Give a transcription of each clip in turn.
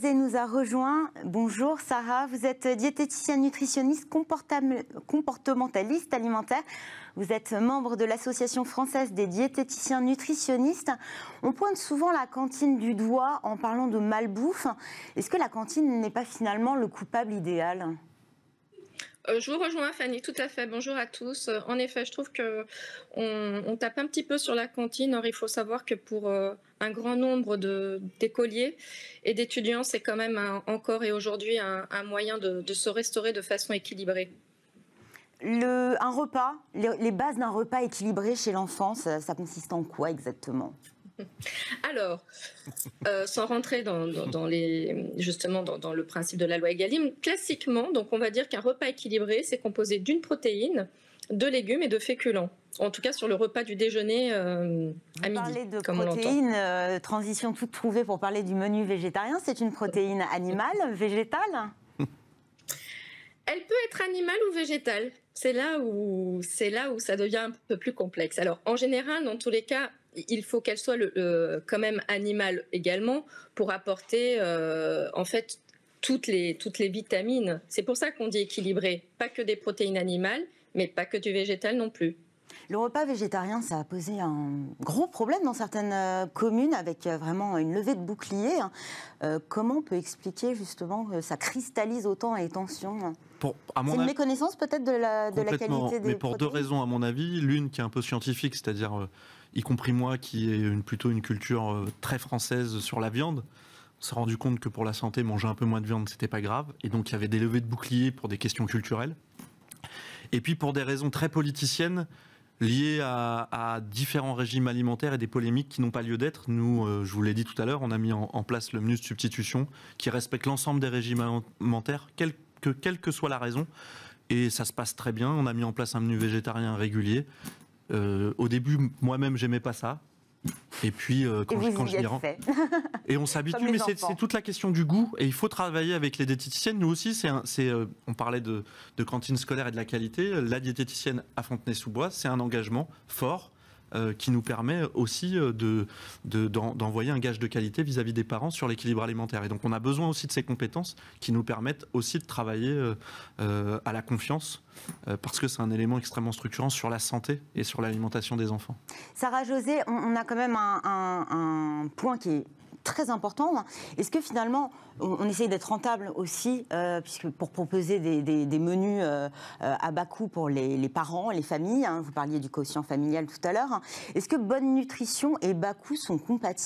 José nous a rejoint. Bonjour Sarah, vous êtes diététicienne nutritionniste comportementaliste alimentaire. Vous êtes membre de l'Association française des diététiciens nutritionnistes. On pointe souvent la cantine du doigt en parlant de malbouffe. Est-ce que la cantine n'est pas finalement le coupable idéal ? Je vous rejoins Fanny, tout à fait. Bonjour à tous. En effet, je trouve qu'on tape un petit peu sur la cantine. Or, il faut savoir que pour un grand nombre d'écoliers et d'étudiants, c'est quand même encore et aujourd'hui un moyen de se restaurer de façon équilibrée. Un repas, les bases d'un repas équilibré chez l'enfant, ça consiste en quoi exactement ? Alors, sans rentrer justement dans le principe de la loi Egalim, classiquement, donc on va dire qu'un repas équilibré, c'est composé d'une protéine, de légumes et de féculents. En tout cas, sur le repas du déjeuner à midi. Vous parlez de protéines, transition toute trouvée pour parler du menu végétarien. C'est une protéine animale, végétale ? Elle peut être animale ou végétale. C'est là où ça devient un peu plus complexe. Alors, en général, dans tous les cas, il faut qu'elle soit quand même animale également pour apporter en fait toutes les vitamines. C'est pour ça qu'on dit équilibré. Pas que des protéines animales, mais pas que du végétal non plus. Le repas végétarien, ça a posé un gros problème dans certaines communes avec vraiment une levée de bouclier. Comment on peut expliquer justement que ça cristallise autant les tensions ? C'est une méconnaissance peut-être de la qualité des mais pour protéines. deux raisons à mon avis. L'une qui est un peu scientifique, c'est-à-dire y compris moi qui ai plutôt une culture très française sur la viande. On s'est rendu compte que pour la santé, manger un peu moins de viande, c'était pas grave. Et donc il y avait des levées de bouclier pour des questions culturelles. Et puis pour des raisons très politiciennes, liées à différents régimes alimentaires et des polémiques qui n'ont pas lieu d'être. Nous, je vous l'ai dit tout à l'heure, on a mis en place le menu de substitution qui respecte l'ensemble des régimes alimentaires, quelle que soit la raison. Et ça se passe très bien. On a mis en place un menu végétarien régulier. Au début, moi-même, j'aimais pas ça. Et puis, quand je m'y rends... Et on s'habitue, mais c'est toute la question du goût. Et il faut travailler avec les diététiciennes. Nous aussi, on parlait de cantine scolaire et de la qualité. La diététicienne à Fontenay-sous-Bois, c'est un engagement fort qui nous permet aussi d'envoyer un gage de qualité vis-à-vis des parents sur l'équilibre alimentaire. Et donc, on a besoin aussi de ces compétences qui nous permettent aussi de travailler à la confiance, parce que c'est un élément extrêmement structurant sur la santé et sur l'alimentation des enfants. Sarah José, on a quand même un point qui est très important. Est-ce que finalement, on essaye d'être rentable aussi, puisque pour proposer des menus à bas coût pour les parents, les familles, vous parliez du quotient familial tout à l'heure, est-ce que bonne nutrition et bas coût sont compatibles ?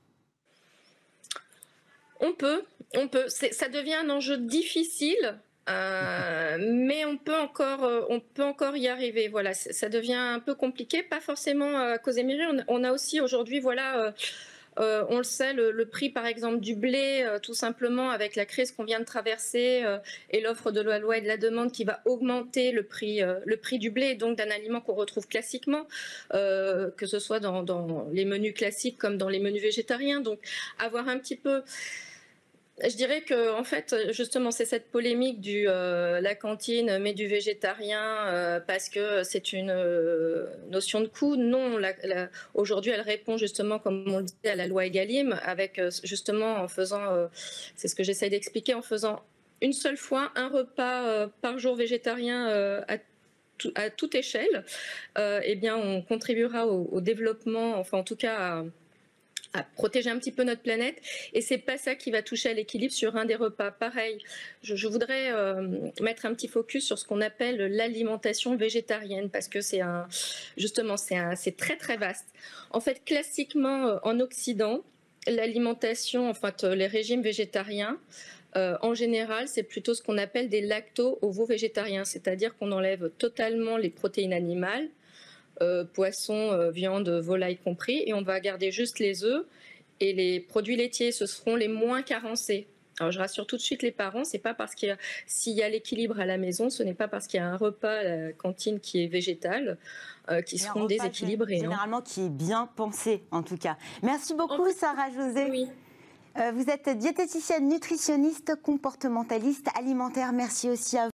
On peut. Ça devient un enjeu difficile. Mais on peut encore y arriver. Voilà, ça devient un peu compliqué, pas forcément à cause des mairies. On a aussi aujourd'hui, on le sait, le prix par exemple du blé, tout simplement avec la crise qu'on vient de traverser et l'offre de la loi et de la demande qui va augmenter le prix du blé, donc d'un aliment qu'on retrouve classiquement, que ce soit dans les menus classiques comme dans les menus végétariens. Donc avoir un petit peu... Je dirais que en fait, justement, c'est cette polémique la cantine mais du végétarien parce que c'est une notion de coût. Non, aujourd'hui, elle répond justement, comme on le disait, à la loi Egalim, avec justement en faisant, c'est ce que j'essaie d'expliquer, en faisant une seule fois un repas par jour végétarien à toute échelle. Eh bien, on contribuera au développement, enfin en tout cas à protéger un petit peu notre planète, et c'est pas ça qui va toucher à l'équilibre sur un des repas. Pareil, je voudrais mettre un petit focus sur ce qu'on appelle l'alimentation végétarienne, parce que c'est très très vaste. En fait, classiquement en Occident, l'alimentation, les régimes végétariens, en général, c'est plutôt ce qu'on appelle des lacto-ovo-végétariens, c'est-à-dire qu'on enlève totalement les protéines animales, poissons, viande, volaille compris, et on va garder juste les œufs et les produits laitiers. Ce seront les moins carencés. Alors je rassure tout de suite les parents, c'est pas parce s'il y a l'équilibre à la maison, ce n'est pas parce qu'il y a un repas à la cantine qui est végétal qui seront déséquilibrés. Généralement qui est bien pensé en tout cas. Merci beaucoup Sarah José. Oui. Vous êtes diététicienne nutritionniste comportementaliste alimentaire. Merci aussi à vous.